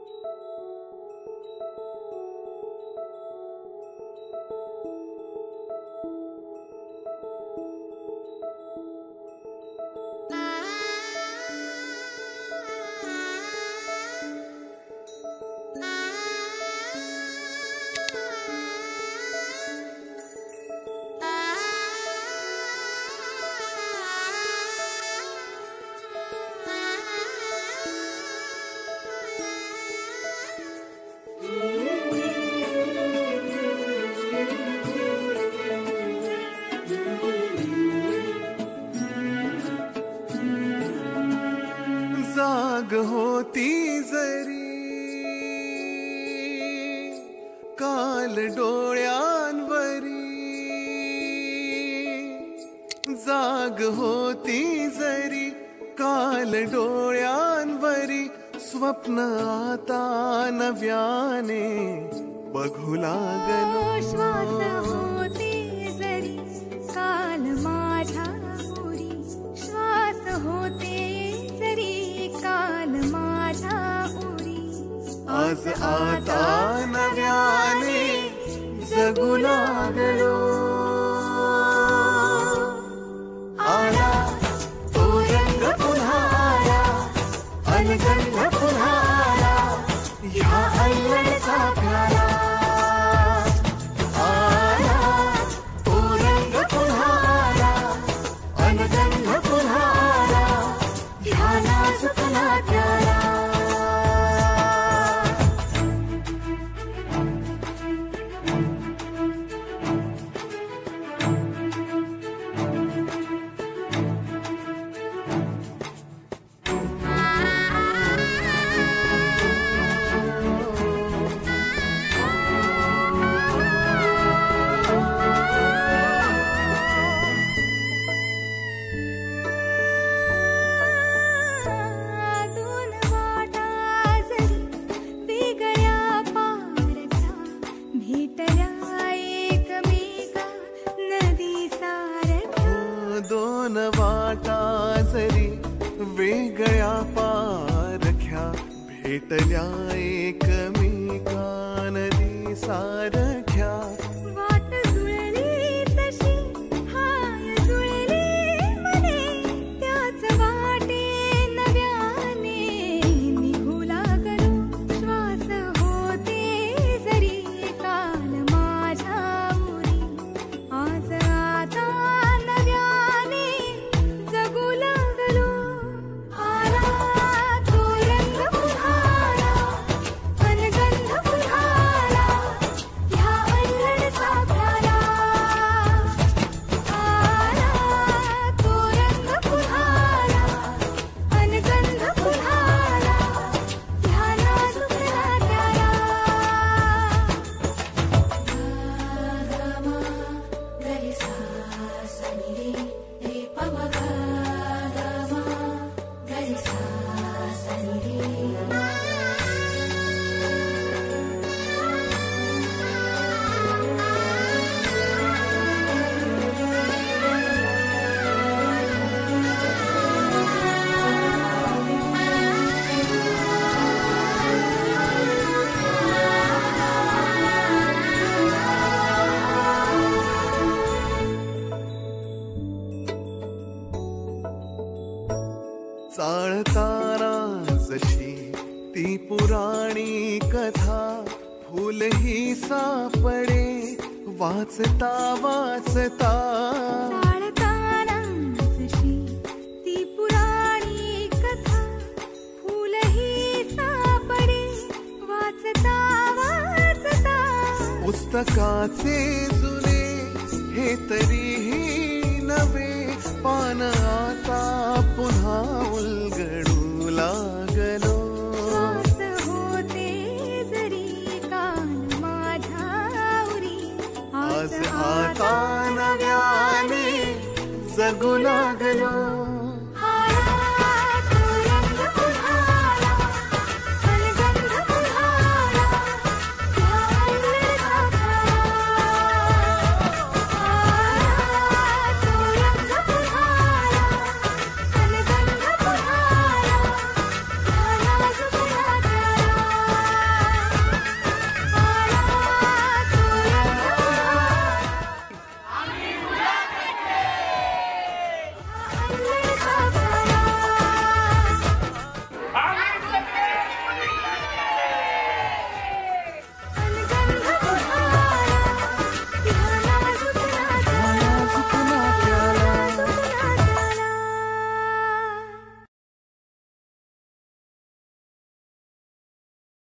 जाग होती जरी काल डोळ्यांवरी, जाग होती जरी काल डोळ्यांवरी, स्वप्न आता नव्याने बघू लागलो. श्वास होते जरी काल माझ्या उरी, श्वास होते जरी काल माझ्या उरी, आज आता नव्याने जगू लागलो. आला तो रंग पुन्हा आला, अलगंध पुन्हा आला, ह्या अल्लडचा प्याला. आला तो रंग पुन्हा आला, अलगंध पुन्हा आला, ह्या नाजुक नात्याला. दोन वाटा जरी वेगळ्या पारख्या, भेटल्या एकमेका नदी सारख्या. वाट जुळली तशी हाय जुळली मने, त्याच वाटे नव्याने निघू लागलो. श्वास होते जरी काल माझ्या उरी, आज आता नव्याने जगू लागलो. आला तो रंग पुन्हा आला, अलगंध पुन्हा आला, ह्या अल्लडचा प्याला. आला तो रंग पुन्हा आला, अलगंध पुन्हा आला, ह्या नाजुक नात्याला. ग म गरी सा सा नि रे रे प म ग ग म गरी सा सा नि रे. चाळताना जशी ती पुराणी कथा, फुलही सापडे वाचता वाचता. चाळताना जशी ती पुराणी कथा, फुलही सापडे वाचता वाचता. पुस्तकाचे जुने हे तरीही नवे, पान आता पुन्हा उलगडू लागलो. श्वास होते जरी काल माझ्या उरी, आज आता नव्याने जगू लागलो.